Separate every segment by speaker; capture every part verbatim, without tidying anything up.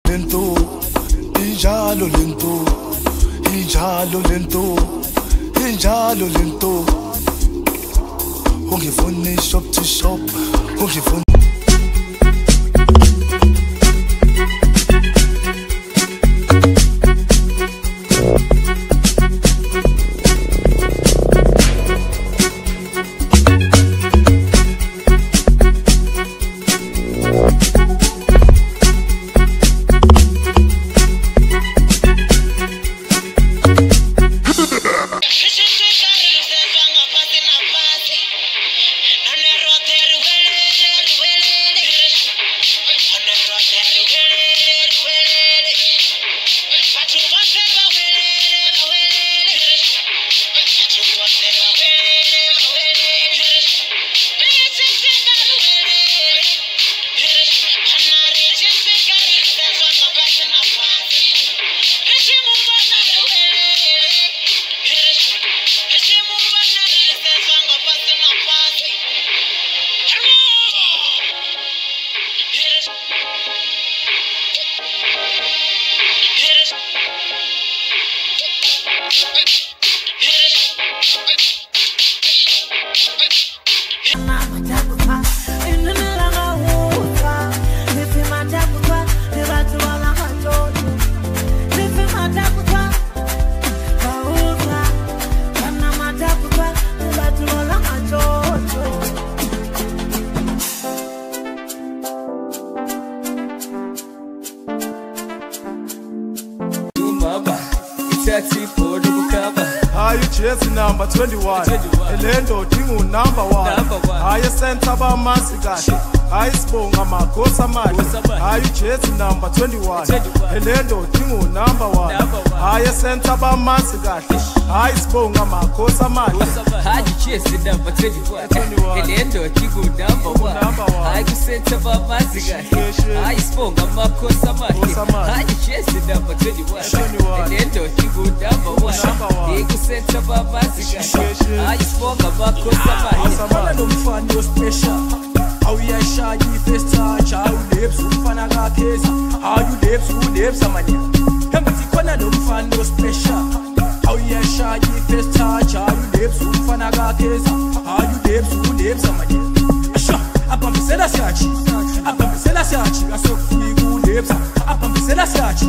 Speaker 1: lento, injalo lento, injalo lento, injalo lento. Ungifuni shop to shop, ungifuni.
Speaker 2: Are you chasing number twenty-one? Elendo tingu number one. Are you sent about Masigati? Are you spoon a makosa madi? Are you chasing number twenty-one? Elendo tingu number one. Are you sent about Masigati? Are you spoon a makosa madi?
Speaker 3: Are you chasing number twenty-one? Elendo tingu number one. Are you sent about Masigati? Are you spoon a makosa madi? Are you chasing number twenty-one? Elendo tingu number one. Senta baba zika I spoke about Kosa
Speaker 4: Asabana no mfani yo special How ya shaji festa How lips ufana ga kesa How you lips who lips amanya Hemti kona no mfani yo special How ya shaji festa How you lips ufana ga kesa How you lips who lips amanya Asha apambisela siachi Apambisela siachi Asofi who lips Apambisela siachi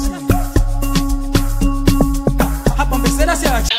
Speaker 4: Apambisela siachi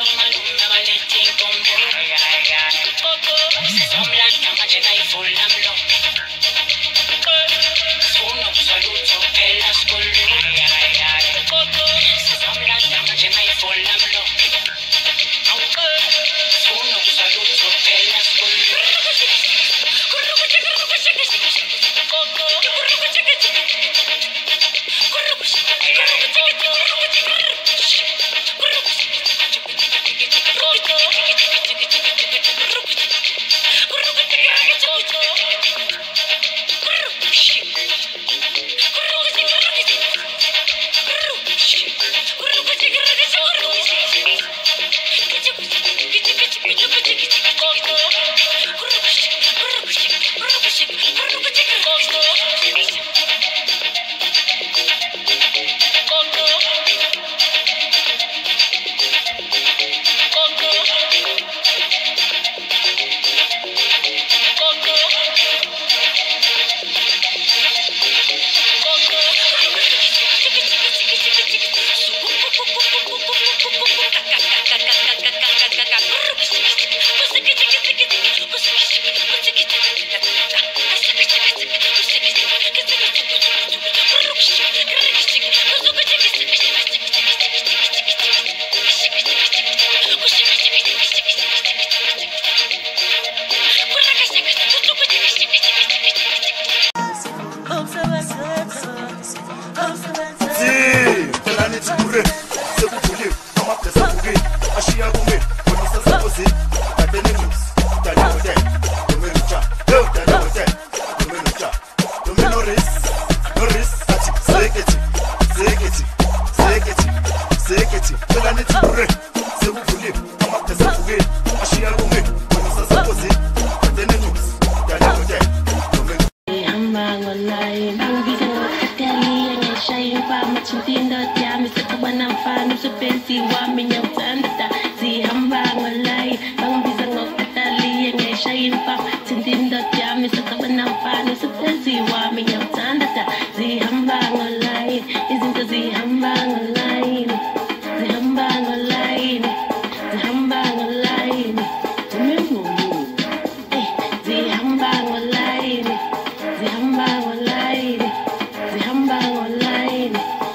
Speaker 5: Chintindo yami sakabana mfano supenzi wami nyawtanda zihamba ngolai bangibiza ngokatali ngesha impa Chintindo yami sakabana mfano supenzi wami nyawtanda zihamba ngolai izinto zihamba ngolai zihamba ngolai zihamba ngolai Zimemu eh zihamba ngolai zihamba ngolai zihamba ngolai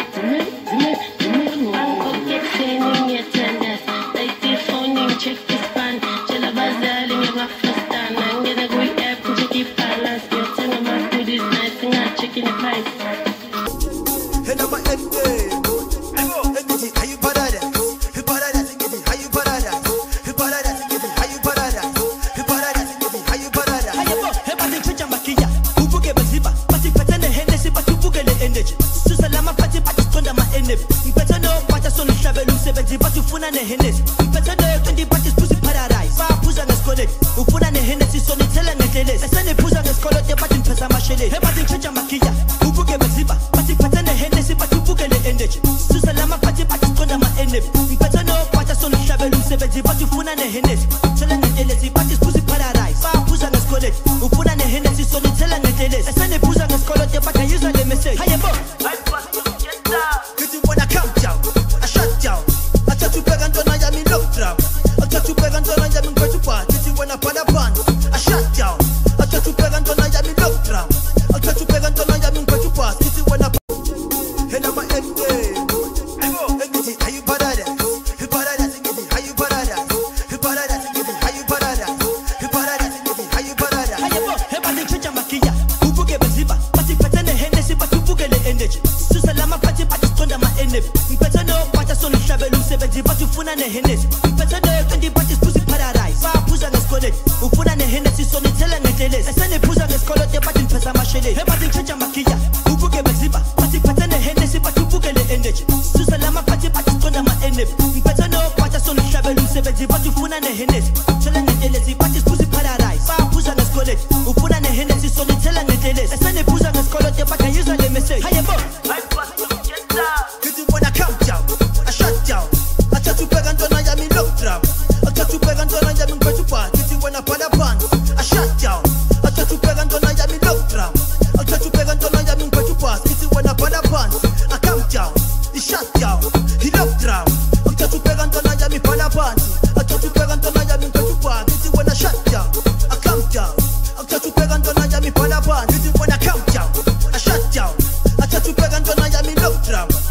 Speaker 5: check this pan, chela bazali ngewa fastana. I'm gonna go app to check it balance. Your tongue on my food is nice, and I'm checking the price.
Speaker 6: Hey, now my end day. How you parada? You parada, how you parada? You parada, how you parada? You parada, how you parada? How you go? Hey, but the chicha makia. Who book a baziba? But if it's an Hennessy, but you book an energy. Susalama party, but it's on my end. You better know what I saw in travel, seventy, but you funa a Hennessy. You better know twenty, but it's pussy paradise. Far puza na skole. Ufuna a Hennessy, so ni tell and tell us. I send a puza na skole, but in pesa machine. Hey, but the chicha makia. Who book a baziba? But if it's an Hennessy, but you book an energy. Susalama party, but it's on my end. You better know what I saw in travel, seventy, but you funa a Hennessy. Tell and tell us, but it's pussy paradise. Far puza na skole. Ufuna a Hennessy, so ni tell and tell us. I send a puza na skole, but I use a message. How you go? Did you wanna come down? I shut down. I touch you back and don't I mean look down. I touch you back and don't I mean go to part. Did you wanna pan a pan? I shut down. I touch you back and don't I mean look down. I touch you back and don't I mean go to part. Did you wanna hey now my end day. How you parada? You parada, how you parada? You parada, how you parada? You parada, how you parada? How you go? Hey, but the chicha makia. Who book a baziba? But if it's an Hennessy, but you book an energy. Susalama party, but it's on my end. You better know what I saw in travel, seventy, but you funa a Hennessy. You better know twenty, but it's pussy paradise. Far puza na skole. Ufuna a Hennessy, so ni tell and tell us. I send a puza na skole, but in pesa machine. Hey, but the chicha makia. Who book a baziba? But if it's an Hennessy, but you book an energy. Susalama party, but it's on my end. You better know what I saw in travel, seventy, but you funa a Hennessy. Tell and tell us, but it's pussy paradise. Far puza na skole. Ufuna a Hennessy, so ni tell and tell us. I send a puza na skole, but I use a message. How you go? Did you wanna come down? I shut down. I touch you back and don't I mean look down. I touch you back and don't I mean go to part. Did you wanna pan a pan? I shut down. I touch you back and don't I mean look down. I touch you back and don't I mean go to part. Did you wanna pan a pan? I come down. He shut down. He looked down. I touch you back and don't I mean pan a pan. I touch you back and don't I mean go to part. Did you wanna shut down? I come down. I touch you back and don't I mean pan a pan. Did you wanna come down? I shut down. I touch you back and don't I mean look down.